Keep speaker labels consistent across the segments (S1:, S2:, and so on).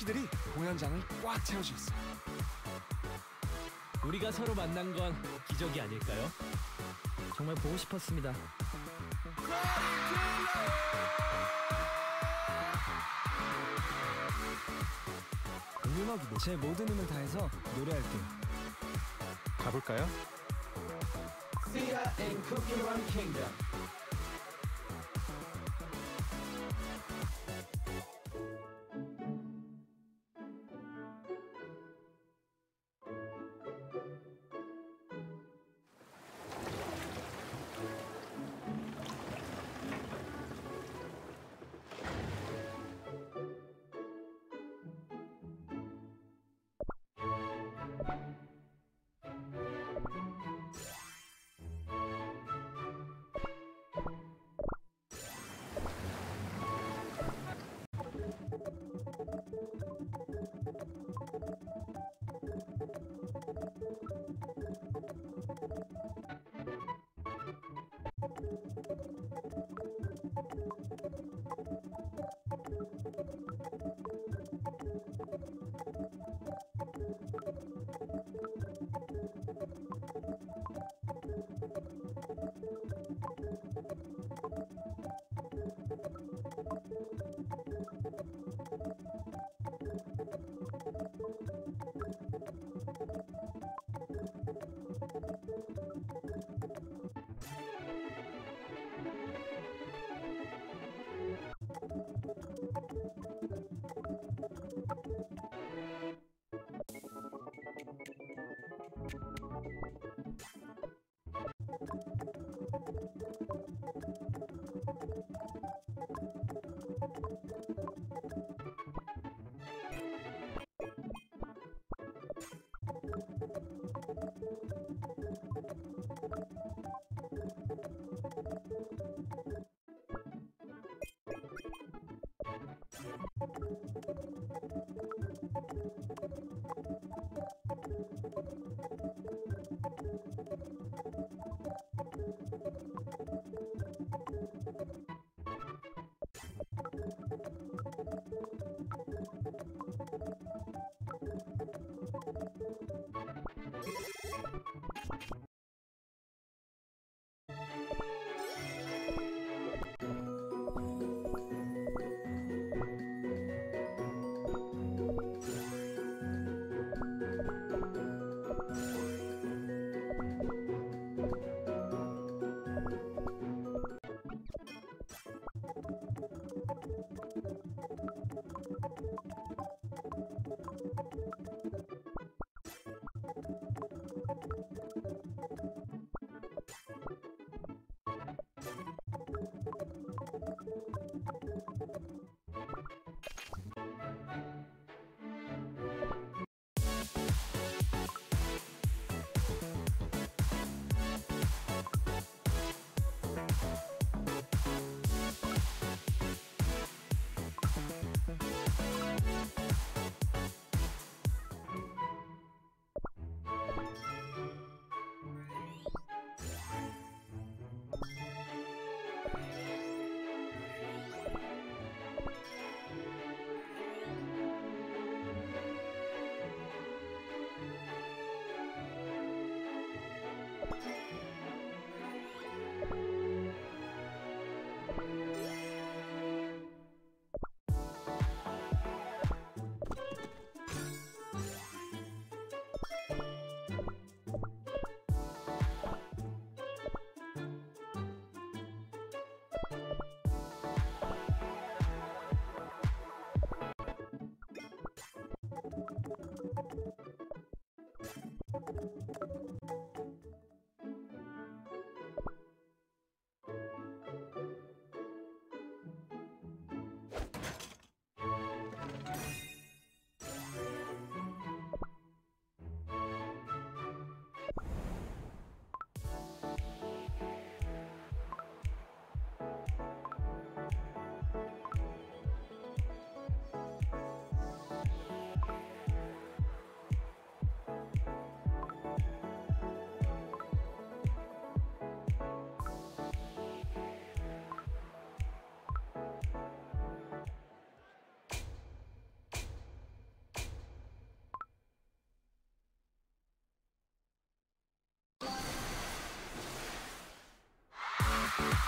S1: 토끼들이 공연장을 꽉 채워주겠어.
S2: 우리가 서로 만난 건 기적이 아닐까요?
S3: 정말 보고 싶었습니다. 제 모든 힘을 다해서 노래할게요.
S1: 가볼까요?
S2: Sia and Cookie Run Kingdom.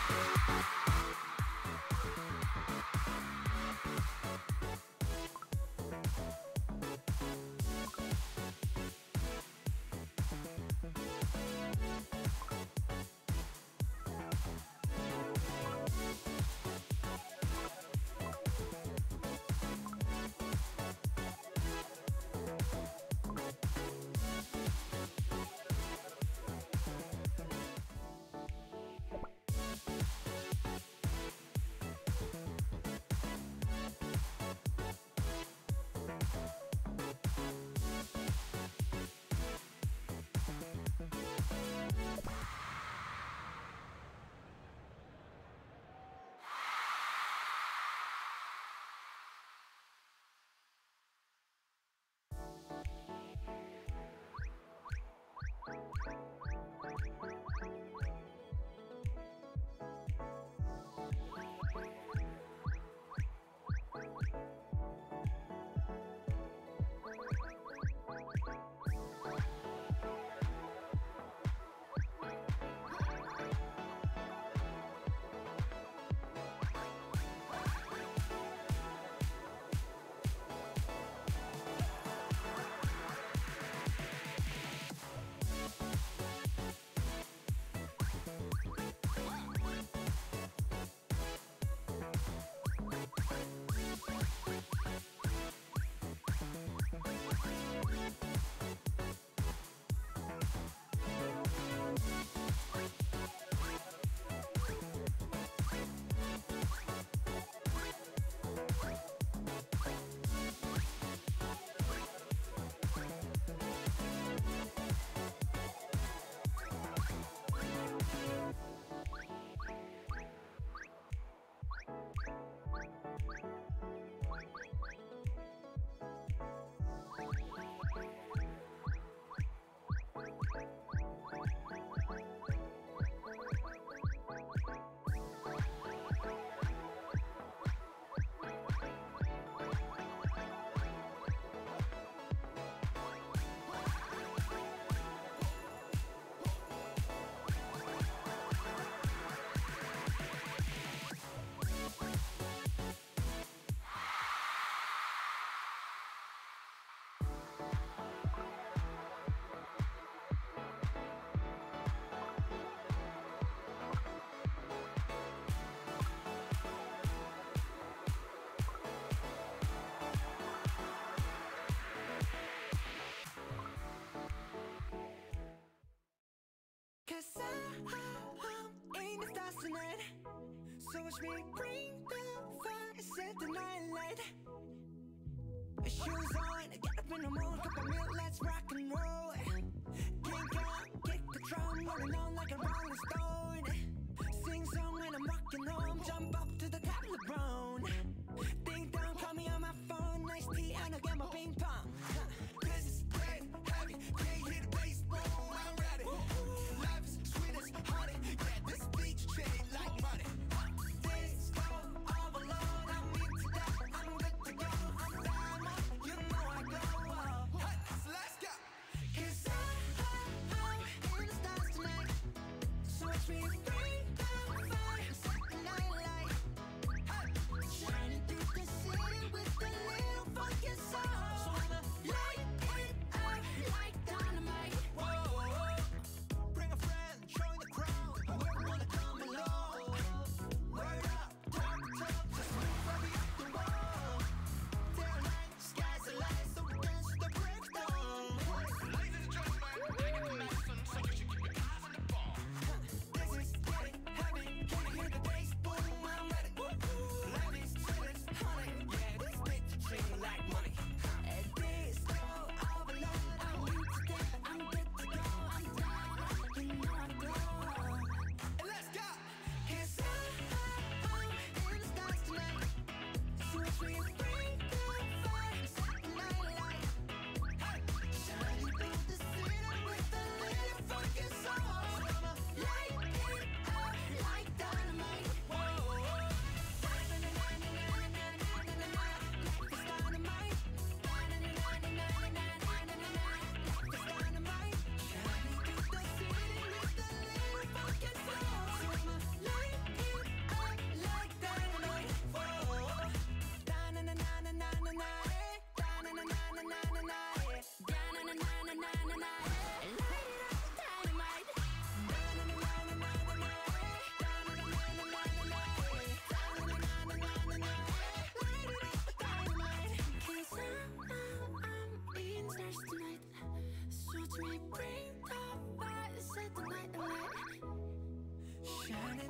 S4: I'm in the stars tonight. So watch me bring the fire, set the night light. Shoes on, get up in the mood, cup of milk, let's rock and roll. Kink out, kick the drum, rolling on like a rolling stone. Sing song when I'm rocking home, jump up to the top of the brown. Ding dong, call me on my phone, nice tea, and I'll get my ping pong. This is dead heavy, can't hear the bass boom, I'm ready. Life is sweet as honey, yeah, this beach shade like money. This go overload, I'm into that, I'm good to go, I'm diamond, you know I go up. Hey, so let's go. 'Cause I'm in the stars tonight.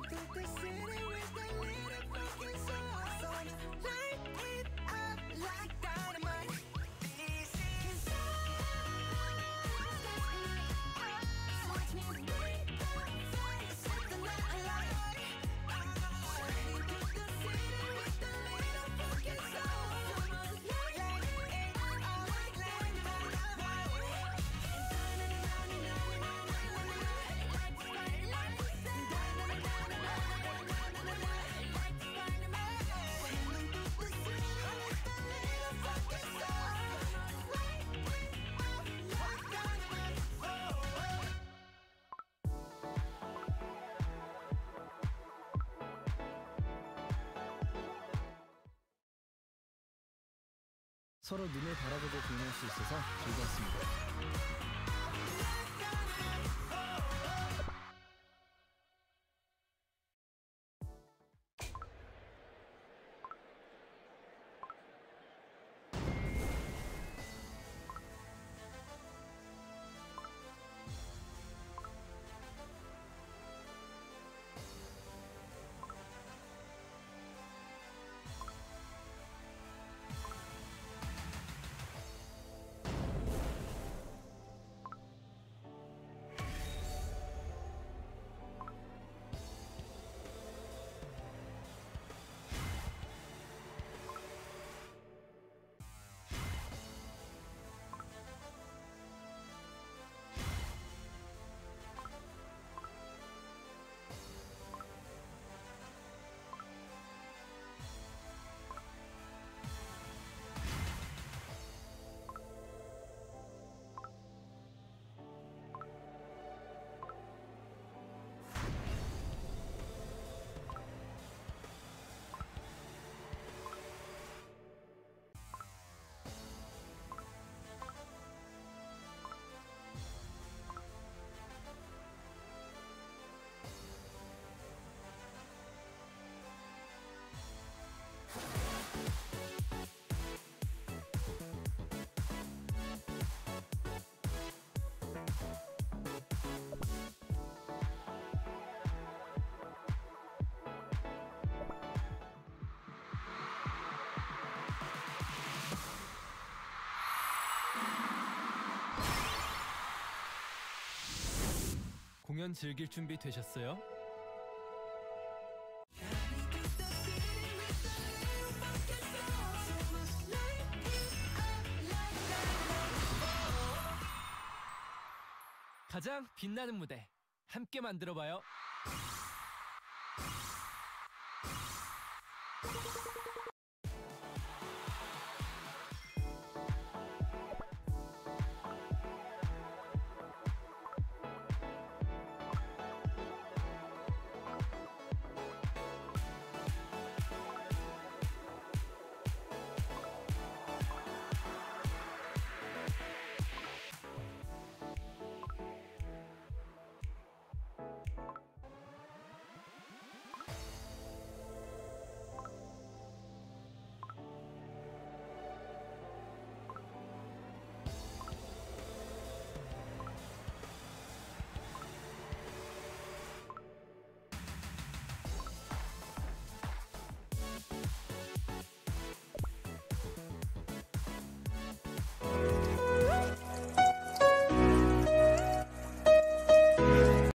S4: through the city with a little fucking soul. So light it up like dynamite. This is watch me break the fire, set the night alight. Shining through the city with a little fucking soul. So light it up like dynamite.
S3: 서로 눈을 바라보고 공연할 수 있어서 즐거웠습니다.
S2: 공연 즐길 준비 되셨어요? 가장 빛나는 무대 함께 만들어봐요.